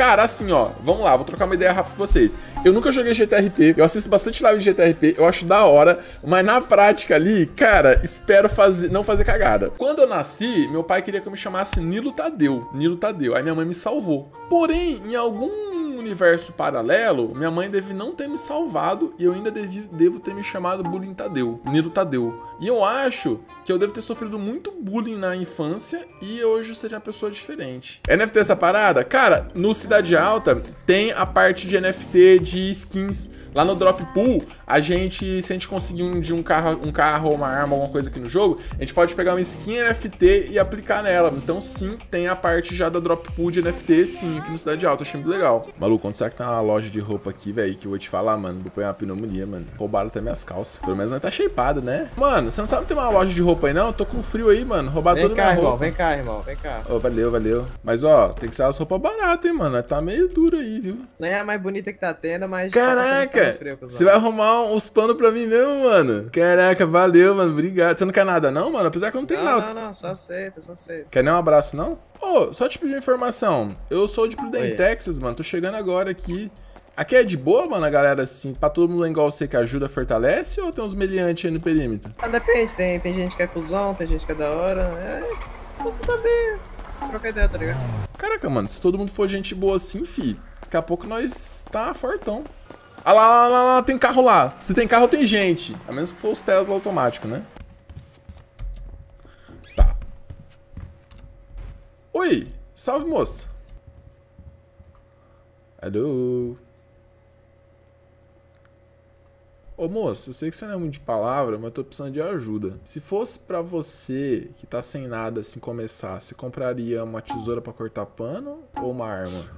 Cara, assim, ó, vamos lá, vou trocar uma ideia rápida com vocês. Eu nunca joguei GTRP, eu assisto bastante live de GTRP, eu acho da hora, mas na prática ali, cara, espero não fazer cagada. Quando eu nasci, meu pai queria que eu me chamasse Nilo Tadeu, aí minha mãe me salvou. Porém, em algum universo paralelo, minha mãe deve não ter me salvado e eu ainda devo ter me chamado Bullying Tadeu, Nilo Tadeu. E eu acho que eu devo ter sofrido muito bullying na infância e hoje eu seria uma pessoa diferente. NFT essa parada? Cara, no Cidade Alta tem a parte de NFT de skins. Lá no Drop Pool, se a gente conseguir um carro, uma arma, alguma coisa aqui no jogo, a gente pode pegar uma skin NFT e aplicar nela. Então sim, tem a parte já da Drop Pool de NFT, sim, aqui no Cidade Alta. Achei muito legal. Maluco, quando será que tá uma loja de roupa aqui, velho, que eu vou te falar, mano? Vou pegar uma pneumonia, mano. Roubaram até minhas calças. Pelo menos não tá shapeado, né? Mano, você não sabe ter uma loja de roupa aí, não? Eu tô com frio aí, mano. Roubaram toda minha roupa. Vem cá, irmão. Ô, valeu. Mas, ó, tem que ser as roupas baratas, hein, mano. Tá meio duro aí, viu? Não é a mais bonita que tá tendo, mas... Caraca! Você vai arrumar uns panos pra mim mesmo, mano? Caraca, valeu, mano. Obrigado. Você não quer nada, não, mano? Apesar que eu não tenho nada. Não. Só aceita. Quer nem um abraço, não? Ô, só te pedir uma informação. Eu sou de Prudente, Texas, mano. Tô chegando agora aqui. Aqui é de boa, mano, a galera, assim, pra todo mundo igual você que ajuda, fortalece, ou tem uns meliantes aí no perímetro? Depende, tem gente que é cuzão, tem gente que é da hora. É só você saber trocar ideia, tá ligado? Caraca, mano, se todo mundo for gente boa assim, fi, daqui a pouco nós tá fortão. Ah lá, tem carro lá. Se tem carro, tem gente. A menos que for os Tesla automático, né? Tá. Oi, salve, moça. Alô? Ô, moça, eu sei que você não é muito de palavra, mas eu tô precisando de ajuda. Se fosse pra você, que tá sem nada, assim, começar, você compraria uma tesoura pra cortar pano ou uma arma?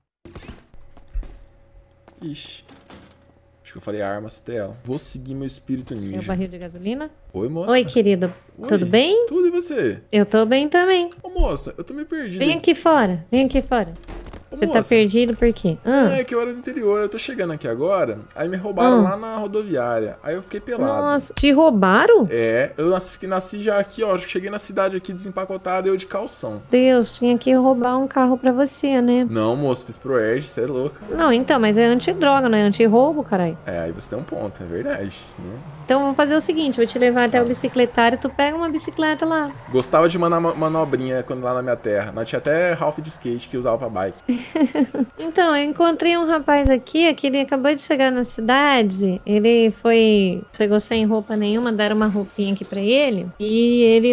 Ixi. Acho que eu falei arma, se ela. Vou seguir meu espírito ninja. É o barril de gasolina? Oi, moça. Oi, querido. Oi. Tudo bem? Tudo, e você? Eu tô bem também. Ô, moça, eu tô meio perdido. Vem aqui fora. Ô, Você moça, tá perdido por quê? É que eu era do interior, eu tô chegando aqui agora, aí me roubaram lá na rodoviária, aí eu fiquei pelado. Nossa, te roubaram? É, eu nasci já aqui, ó, cheguei na cidade aqui desempacotado, eu de calção. Deus, tinha que roubar um carro pra você, né? Não, moço, fiz pro Erd, você é louca. Não, então, mas é antidroga, não é antirroubo, caralho. É, aí você tem um ponto, é verdade, né? Então eu vou fazer o seguinte, vou te levar até o bicicletário, tu pega uma bicicleta lá. Gostava de mandar manobrinha quando lá na minha terra. Nós tinha até Ralph de skate que usava pra bike. Então, eu encontrei um rapaz aqui, que ele acabou de chegar na cidade, chegou sem roupa nenhuma, deram uma roupinha aqui pra ele, e ele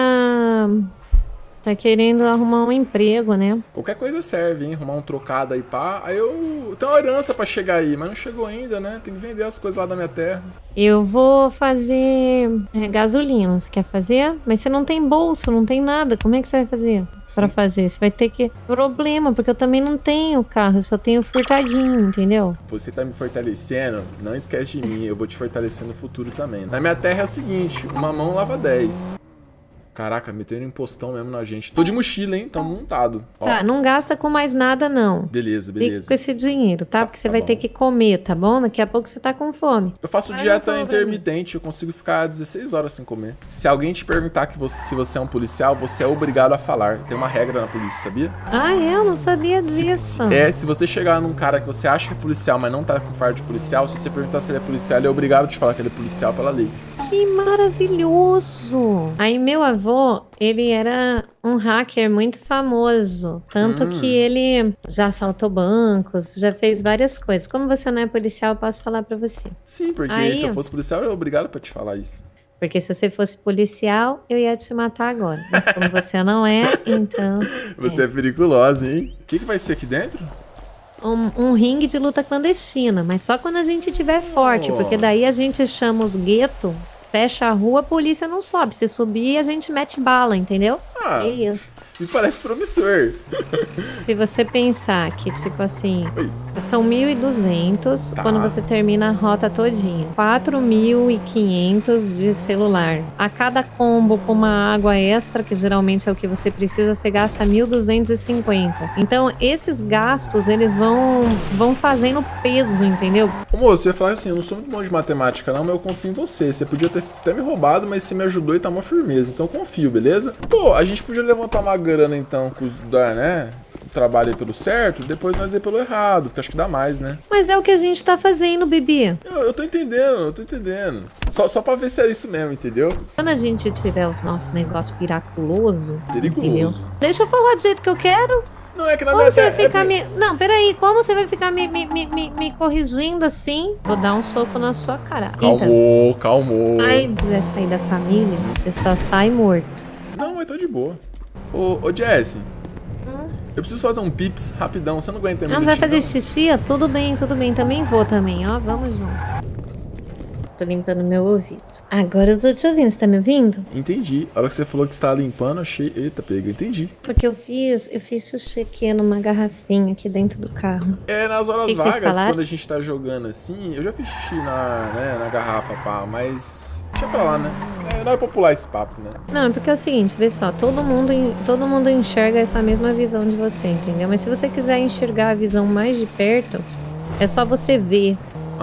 tá querendo arrumar um emprego, né? Qualquer coisa serve, hein? Arrumar um trocado aí, pá. Aí eu tenho uma herança pra chegar aí, mas não chegou ainda, né? Tem que vender as coisas lá da minha terra. Eu vou fazer gasolina, você quer fazer? Mas você não tem bolso, não tem nada, como é que você vai fazer? Pra fazer, você vai ter que... Problema, porque eu também não tenho carro, eu só tenho furtadinho, entendeu? Você tá me fortalecendo, não esquece de mim, eu vou te fortalecer no futuro também. Na minha terra é o seguinte, uma mão lava 10. Caraca, metendo impostão mesmo na gente. Tô de mochila, hein? Tô montado. Ó. Tá, não gasta com mais nada, não. Beleza. Fica com esse dinheiro, tá? Porque você vai ter que comer, tá bom? Daqui a pouco você tá com fome. Eu faço dieta intermitente, eu consigo ficar 16 horas sem comer. Se alguém te perguntar se você é um policial, você é obrigado a falar. Tem uma regra na polícia, sabia? Ah, eu não sabia disso. Se você chegar num cara que você acha que é policial, mas não tá com fardo de policial, se você perguntar se ele é policial, ele é obrigado a te falar que ele é policial pela lei. Que maravilhoso! Aí meu avô, ele era um hacker muito famoso. Tanto que ele já assaltou bancos, já fez várias coisas. Como você não é policial, eu posso falar pra você. Sim, porque se eu fosse policial, eu era obrigado pra te falar isso. Porque se você fosse policial, eu ia te matar agora. Mas como você não é, então... Você é periculosa, hein? O que vai ser aqui dentro? Um ringue de luta clandestina, mas só quando a gente tiver forte, porque daí a gente chama os guetos, fecha a rua, a polícia não sobe. Se subir, a gente mete bala, entendeu? É isso. Me parece promissor. Se você pensar que, tipo assim, são 1.200 quando você termina a rota todinha. 4.500 de celular. A cada combo com uma água extra, que geralmente é o que você precisa, você gasta 1.250. Então, esses gastos, eles vão fazendo peso, entendeu? Ô, moço, eu ia falar assim, eu não sou muito bom de matemática não, mas eu confio em você. Você podia ter até me roubado, mas você me ajudou e tá uma firmeza. Então eu confio, beleza? Pô, a gente podia levantar uma grana então, né? trabalho aí pelo certo, depois nós ir pelo errado, porque acho que dá mais, né? Mas é o que a gente tá fazendo, Bibi. Eu tô entendendo. Só pra ver se é isso mesmo, entendeu? Quando a gente tiver os nossos negócios piraculoso, Perigoso. entendeu? Deixa eu falar do jeito que eu quero. Não, é que na Como você vai verdade... ficar me... Não, peraí. Como você vai ficar me corrigindo assim? Vou dar um soco na sua cara. Calmou. Aí, se quiser sair da família, você só sai morto. Não, mas tá de boa. Ô Jess, eu preciso fazer um pips rapidão, você não aguenta ter Não vai fazer xixi? Tudo bem. Também vou também, ó. Vamos junto. Tô limpando meu ouvido. Agora eu tô te ouvindo, você tá me ouvindo? Entendi. A hora que você falou que você tava limpando, achei... Eita, pega, entendi. Porque eu fiz xixi aqui numa garrafinha aqui dentro do carro. É, nas horas Que vocês vagas, falaram? quando a gente tá jogando assim, eu já fiz xixi na garrafa, pá, mas... Deixa pra lá, né? Não é popular esse papo, né? Não, é porque é o seguinte, vê só, todo mundo enxerga essa mesma visão de você, entendeu? Mas se você quiser enxergar a visão mais de perto, é só você ver,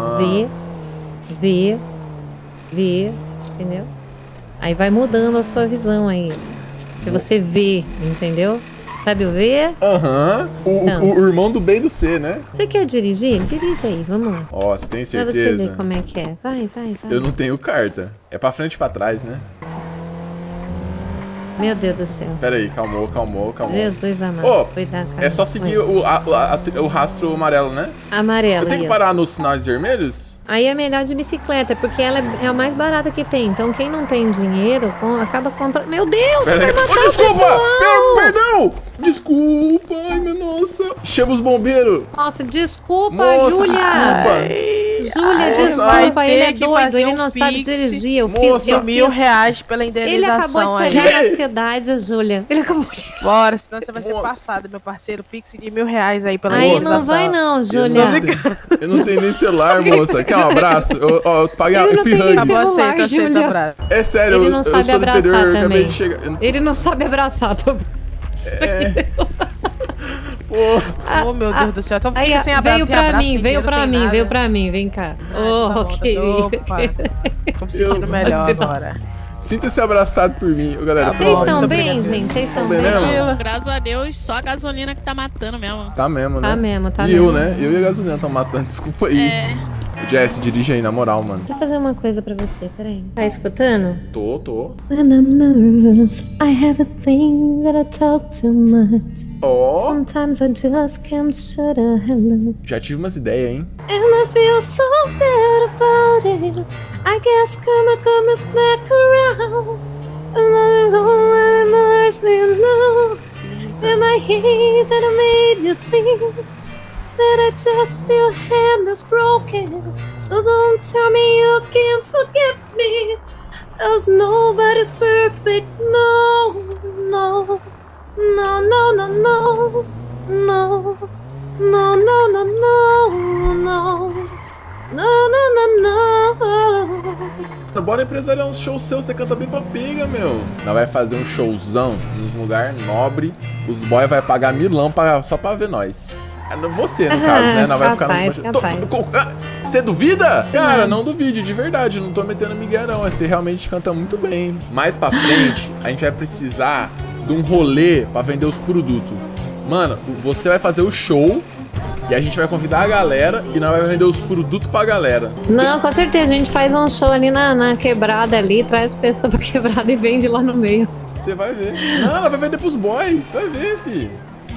ver, entendeu? Aí vai mudando a sua visão aí. Se você vê, entendeu? Sabe o ver? Aham. O irmão do B e do C, né? Você quer dirigir? Dirige aí, vamos lá. Ó, você tem Pra você certeza? ver como é que é. Vai. Eu não tenho carta. É pra frente e pra trás, né? Meu Deus do céu. Pera aí, calmou. Jesus amado. Ô, Cuidado, cara. É só seguir o rastro amarelo, né? Amarelo, Eu tenho que isso. parar nos sinais vermelhos? Aí é melhor de bicicleta, porque ela é a mais barata que tem. Então quem não tem dinheiro, acaba comprando... Meu Deus, Pera vai aí. matar Ô, o desculpa! pessoal! Perdão! Desculpa, ai, meu nossa. Chama os bombeiros. Nossa, desculpa, Moça, Júlia! Júlia, Moça, desculpa, vai ele é ter que doido, fazer ele um não sabe pix. dirigir. Eu Moça, eu R$1.000 pela Ele indenização acabou de aí. chegar na cidade, Júlia. Ele acabou de... Bora, senão você vai ser Moça. passado, meu parceiro. Pix de R$1.000 aí pela Aí indenização. não vai não, Júlia. Eu não tenho nem celular, moça. Quer um abraço? Eu paguei Ele a não tem Free Tá bom, celular, aceita, Júlia. abraço. É sério, Ele não eu sabe sou do abraçar interior, acabei também. de chegar. Ele não sabe abraçar também. Pô, Oh, meu Deus do céu. Então Aí, fica sem abraço. veio tem pra abraço, mim, tem veio dinheiro, pra tem mim, nada. veio pra mim, vem cá. Tá bom, Ok. Opa. Tô me sentindo melhor agora. sinta-se abraçado por mim, galera. Tá por Vocês bom, favor. estão muito bem, obrigado. gente? Vocês estão bem bem? mesmo? Não, graças a Deus, só a gasolina que tá matando mesmo. Tá mesmo, né? Tá mesmo, tá e mesmo. eu, né? Eu e a gasolina estão matando, desculpa aí. É. Jess, dirige aí, na moral, mano. Deixa eu fazer uma coisa pra você, peraí. Tá escutando? Tô. When I'm nervous, I have a thing that I talk too much. Ó, Sometimes I just can't shut a hello. já tive umas ideias, hein? And I feel so bad about it. I guess karma comes back around. Another one, mercy, no. And I hate that I made you think that I just still hand is broken. Oh, don't tell me you can't forgive me. 'Cause nobody's perfect. No, no, no, no, no, no, no, no, no, no, no, no. No, no, no, no. Bora empresariar um show seu, você canta bem pra pinga, meu. Nós vai fazer um showzão num lugar nobre. Os boys vai pagar milão só pra ver nós. Você, no caso, né? Nós vai ficar nos... Capaz. Você duvida? Cara, não duvide, de verdade. Não tô metendo migué, não. Você realmente canta muito bem. Mais pra frente, a gente vai precisar de um rolê pra vender os produtos. Mano, você vai fazer o show e a gente vai convidar a galera e nós vamos vender os produtos pra galera. Não, com certeza. A gente faz um show ali na quebrada ali, traz pessoa pra quebrada e vende lá no meio. Você vai ver. Não, ela vai vender pros boys. Você vai ver, filho.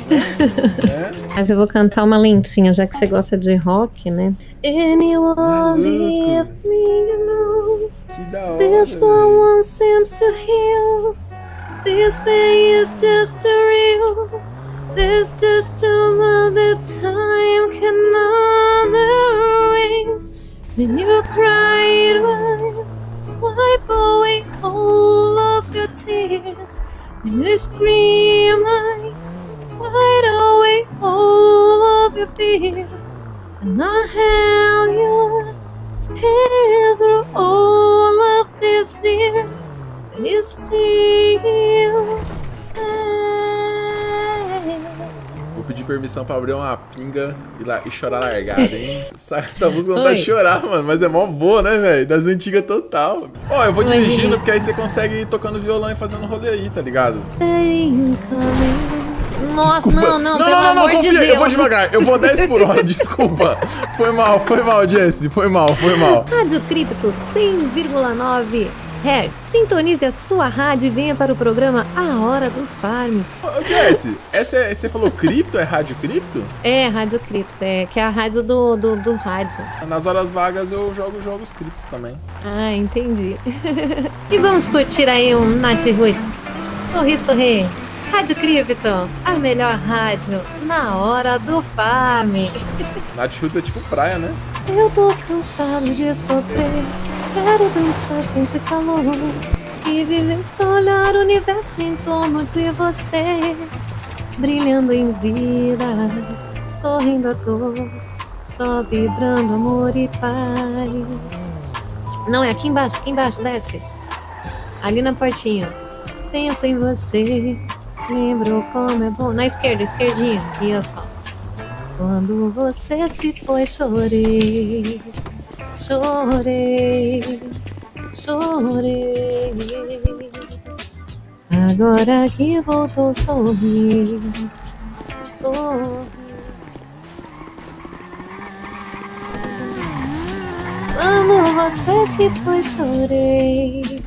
É. Mas eu vou cantar uma lentinha, já que você gosta de rock, né? Anyone leave me alone. Que da hora. This one seems to heal. This pain is just too real. There's just too much that time can erase. When you cry, wipe away all of your tears. When you scream, I wipe away all of your fears. And I held your hand through all of these years. And you still Vou pedir permissão pra abrir uma pinga e chorar largada, hein? Essa música não tá de chorar, mano, mas é mó boa, né, velho? Das antigas total. Ó, eu vou dirigindo, porque aí você consegue ir tocando violão e fazendo rolê aí, tá ligado? Nossa, Desculpa. não, pelo amor de confia, Deus. eu vou devagar, eu vou 10 por hora, desculpa. Foi mal, Jesse, foi mal. Rádio Cripto 100,9 Hz. Sintonize a sua rádio e venha para o programa A Hora do Farm. Ô, Jesse, você falou cripto? É rádio cripto? É, Rádio Cripto, que é a rádio do rádio. Nas horas vagas eu jogo jogos cripto também. Ah, entendi. E vamos curtir aí um Nath Roots. Sorri. Rádio Cripto, a melhor rádio na hora do farm. Nath Roots é tipo praia, né? Eu tô cansado de sofrer, quero dançar, sentir calor e viver só olhar o universo em torno de você, brilhando em vida, sorrindo à toa, só vibrando amor e paz. Não, é aqui embaixo, desce. Ali na portinha. Penso em você, lembro como é bom. Na esquerda, esquerdinha, aqui ó só. Quando você se foi, chorei. Agora que voltou, sorri. Quando você se foi, chorei.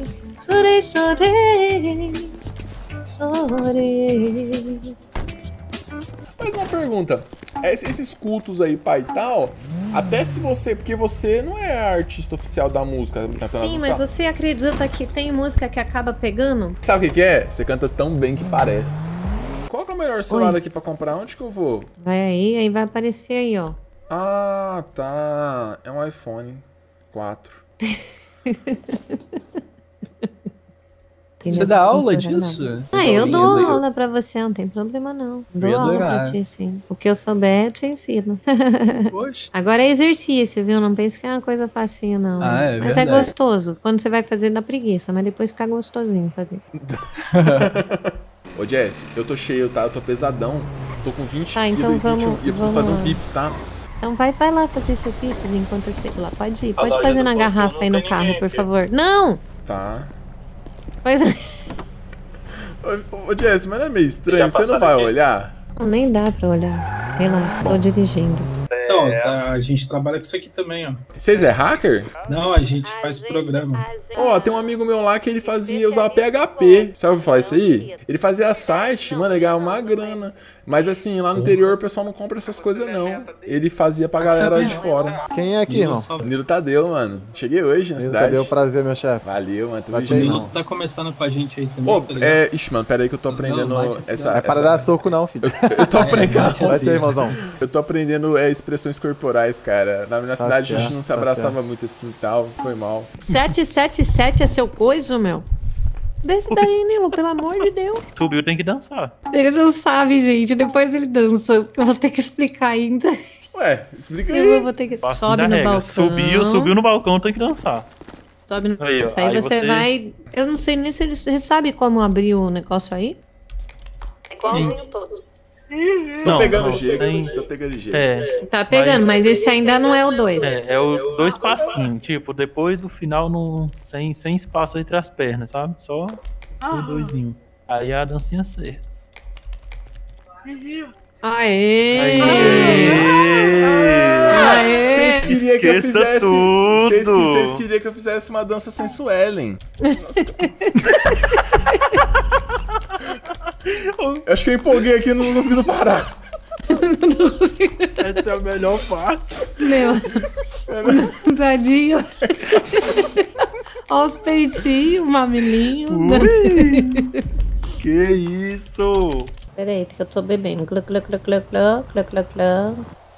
Mas uma pergunta, esses cultos aí, pai e tal, até se você, porque você não é a artista oficial da música. Sim, mas você acredita que tem música que acaba pegando? Sabe o que é? Você canta tão bem que parece. Qual que é o melhor celular aqui pra comprar? Onde que eu vou? Vai aí vai aparecer aí, ó. Ah, tá. É um iPhone 4. Você dá aula disso? Eu dou aula pra você, não tem problema não. Dou aula pra ti, sim. O que eu souber, eu te ensino. Poxa. Agora é exercício, viu? Não pense que é uma coisa facinha, não. Mas verdade. é gostoso. Quando você vai fazer, dá preguiça, mas depois fica gostosinho fazer. Ô, Jesse, eu tô cheio, tá? Eu tô pesadão. Tô com 20 Tá, então quilos e 21. E eu preciso fazer um lá. pips, tá? Então vai lá fazer seu pips enquanto eu chego lá. Pode ir. Pode fazer na garrafa aí no carro, por favor. Não! Tá. Pois é. Ô, Jesse, mas não é meio estranho? Você não vai olhar? Não, nem dá pra olhar. Relaxa, tô dirigindo. Então, a gente trabalha com isso aqui também, ó. Vocês é hacker? Não, a gente faz programa. Ó, tem um amigo meu lá que ele usava PHP. Você ouviu falar isso aí? Ele fazia site, mano, ele ganhava uma grana. Mas assim, lá no interior o pessoal não compra essas coisas, não. Ele fazia pra galera de fora. Quem é aqui, irmão? Nilo Tadeu, mano. Cheguei hoje na Nilo cidade. Tadeu, prazer, meu chefe. Valeu, mano. Bate O aí, Nilo irmão. tá começando com a gente aí também, Ô, tá ligado? ixi, mano, pera aí que eu tô aprendendo Não, bate essa... Não é para dar soco, não, filho. Eu tô aprendendo... bate Bate aí, irmãozão. Eu tô aprendendo expressões corporais, cara. Na minha cidade a gente não se abraçava muito assim e tal. Foi mal. 777 é seu coisa, meu? Desce daí, Nilo, pelo amor de Deus. Subiu, tem que dançar. Ele não sabe, gente. Depois ele dança. Eu vou ter que explicar ainda. Ué, explica aí. Eu vou ter que... Assim Sobe da no regra. balcão. Subiu no balcão, tem que dançar. Sobe no... Aí, ó, Isso aí, aí você você- vai... Eu não sei nem se você sabe como abrir o negócio aí. É igualzinho todo. Tô Não, pegando não, jeito. sem- Tô pegando jeito. É, Tá pegando, mas esse ainda não é o 2. é o 2 passinhos. Tipo, depois do final, sem espaço entre as pernas, sabe? Só o 2zinho. Aí a dancinha certa. Aê! Aí. Aê! Vocês queriam que eu Esqueça fizesse. tudo. Vocês queriam que eu fizesse uma dança sem Suelen. Eu acho que eu empolguei aqui e não tô conseguindo parar. Essa é a melhor parte. Meu, tadinho. Olha os peitinhos, o mamilinho. Que isso? Peraí, que eu tô bebendo. Clã, clã, clã, clã, clã, clã, clã, clã.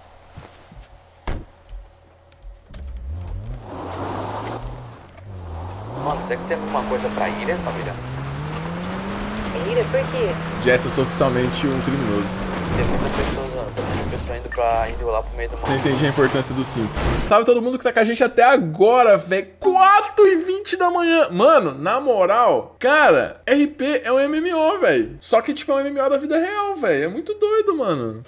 Nossa, será que tem alguma coisa pra Ira, família? Ira, por quê? Jess, eu sou oficialmente um criminoso. Tem muitas pessoas indo lá pro meio do Você mar. entende a importância do cinto. Salve todo mundo que tá com a gente até agora, velho. 4h20 da manhã. Mano, na moral, cara, RP é um MMO, velho. Só que, tipo, é um MMO da vida real, velho. É muito doido, mano.